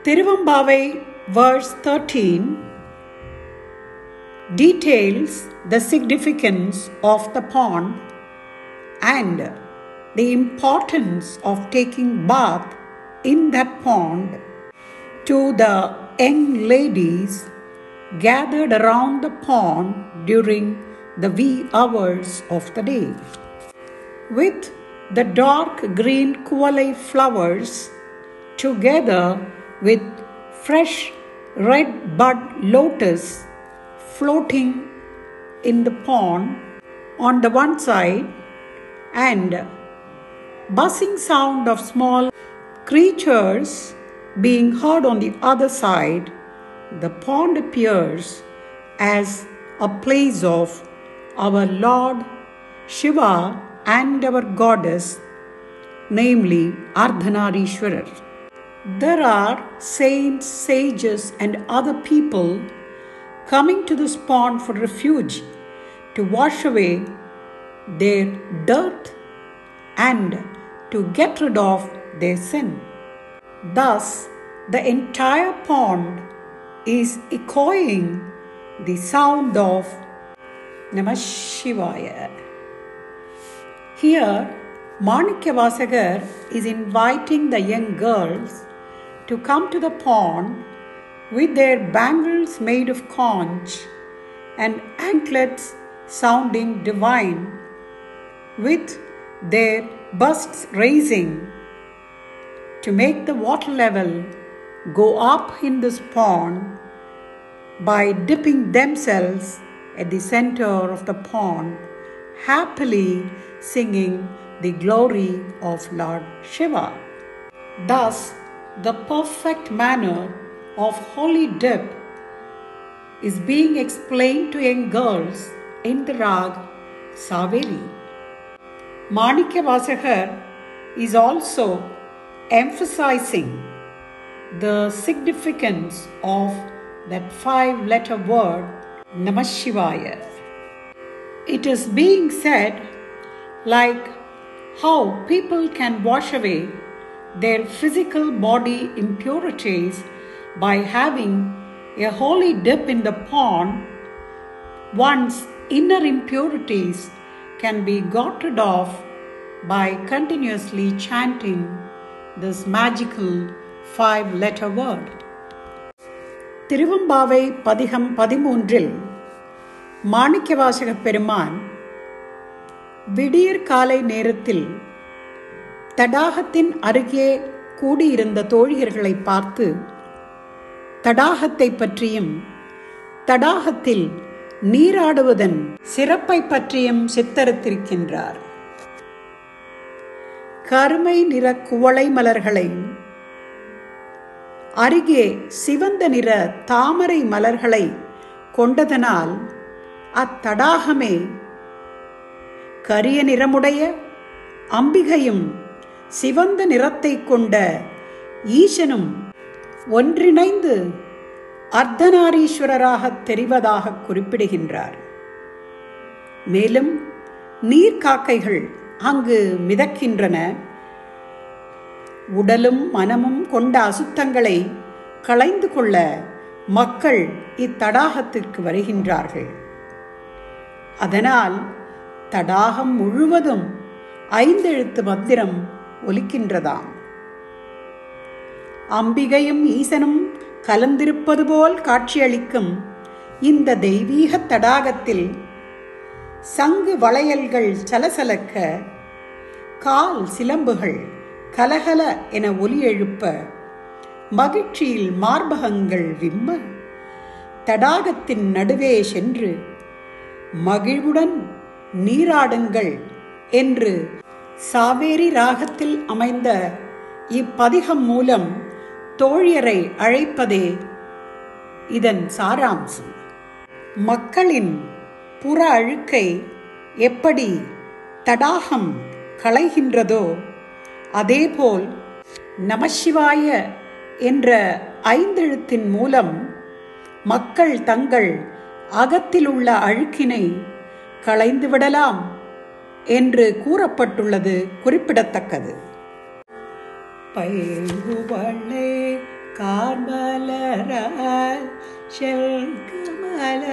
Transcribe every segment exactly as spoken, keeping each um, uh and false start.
Tiruvambavai verse thirteen details the significance of the pond and the importance of taking bath in that pond to the young ladies gathered around the pond during the wee hours of the day. With the dark green kuvalai flowers together with fresh red bud lotus floating in the pond on the one side and buzzing sound of small creatures being heard on the other side, the pond appears as a place of our Lord Shiva and our goddess, namely Ardhanarishwarar. There are saints, sages, and other people coming to this pond for refuge to wash away their dirt and to get rid of their sin. Thus, the entire pond is echoing the sound of Namah Shivaya. Here, Manikyavasagar is inviting the young girls to come to the pond with their bangles made of conch and anklets sounding divine, with their busts raising to make the water level go up in this pond by dipping themselves at the center of the pond, happily singing the glory of Lord Shiva. Thus, the perfect manner of holy dip is being explained to young girls in the rag Saveri. Manikyavasagar is also emphasizing the significance of that five-letter word Namah Shivaya. It is being said like how people can wash away their physical body impurities by having a holy dip in the pond. One's inner impurities can be got rid of by continuously chanting this magical five-letter word. Tiruvambavai Padiham பதிமூன்றில் Manikkavasaga பெருமான் விடியற் காலை நேரத்தில் தடாகத்தின் அருகே கூடியிருந்த தோழியர்களை பார்த்து தடாகத்தை பற்றியும் தடாகத்தில் நீராடுவதன் சிறப்பை பற்றியும் சித்தரித்திருக்கின்றார். கருமை நிற குவளை மலர்களை அருகே சிவந்த நிற தாமரை மலர்களை கொண்டதனால் அத்தடாகமே கரிய நிறமுடைய அம்பிகையும் சிவந்த நிறத்தை கொண்ட ஈசனும் ஒன்றிணைந்து அர்த்தநாரீஸ்வரராக தெரிவதாக குறிப்பிடுகின்றார். மேலும் நீர்க்காக்கைகள் அங்கு மிதக்கின்றன. உடலும் மனமும் கொண்ட அசுத்தங்களை களைந்து கொள்ள மக்கள் இத்தடாகத்திற்கு வருகின்றார்கள். அதனால் தடாகம் முழுவதும் ஐந்தெழுத்து மந்திரம் ஒலிக்கின்றதாம். அம்பிகையும் ஈசனும் கலந்திருப்பது போல் காட்சியளிக்கும் இந்த தெய்வீக தடாகத்தில் சங்கு வளையல்கள் சலசலக்க, கால் சிலம்புகள் கலகல என ஒலி எழுப்ப, மகிழ்ச்சியில் மார்பகங்கள் விம்ம, தடாகத்தின் நடுவே சென்று மகிழ்வுடன் நீராடுங்கள் என்று சாவேரி ராகத்தில் அமைந்த இப்பதிகம் மூலம் தோழியரை அழைப்பதே இதன் சாராம்சம். மக்களின் புற அழுக்கை எப்படி தடாகம் களைகின்றதோ அதேபோல் நமசிவாய என்ற ஐந்தெழுத்தின் மூலம் மக்கள் தங்கள் அகத்தில் உள்ள அழுக்கினை களைந்துவிடலாம் என்று கூறப்பட்டுள்ளது குறிப்பிடத்தக்கது. பைங்குவளே கார்மலரால் செல்கமல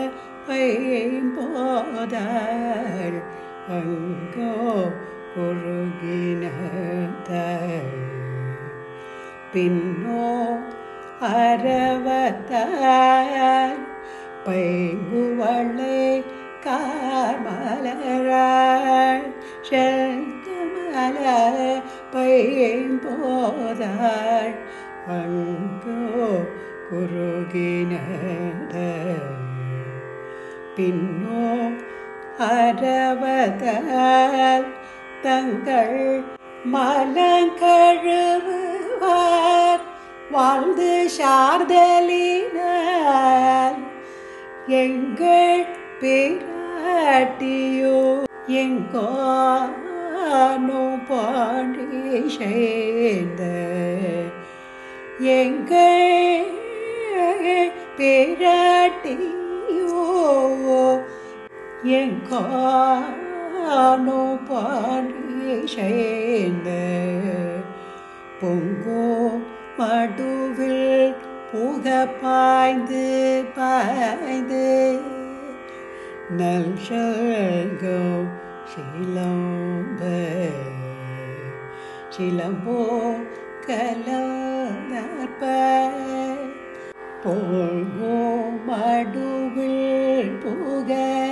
வைம்போதாள் அங்கோ குறுகினதாள் பின்னோ அரவத்தாள் பைங்குவளை கார்மலராள் செல்கமல வைம்போதாள் அங்கோ குறுகினதாள் பின்னோ அரவதால் தங்கள் மலங்கழுவார் வாழ்ந்து சார்தலினால் எங்கள் பிராட்டியோ எங்கோ பாண்டி செய்த எங்கள் பிராட்டியோ எங்கோ பாண்டி செய்த பொங்கோ மடுவில் புக பாய்ந்து பாய்ந்து நல் சொல்கோ சிலம்ப சிலம்போ கலந்தற்ப பொங்கோ மடுவில் புக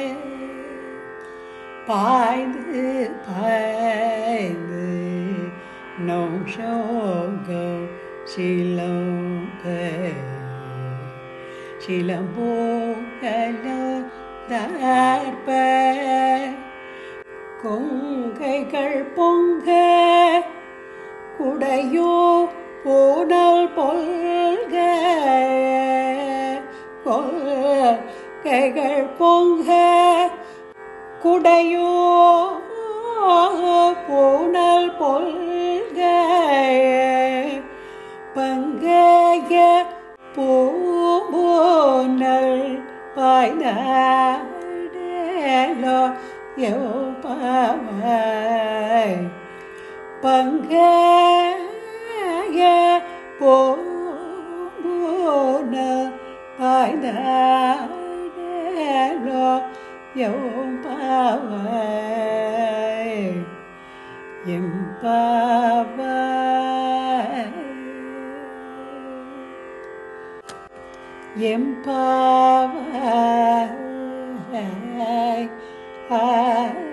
பாய்ந்து பாய்ந்து நம் சோகோ சிலம்ப சிலம்போ கலந்தற்ப கொங்கைகள் பொங்க குடையோ போனல் பொல்க கொங்கைகள் பொங்க குடையோ போனல் பொல்க பங்கைய போனல் பாய்ந்தோ யோபாவாய் பங்கைய போனல் பாய்ந்தோ யோபாவாய் எம்பாவாய் எம்பாவாய்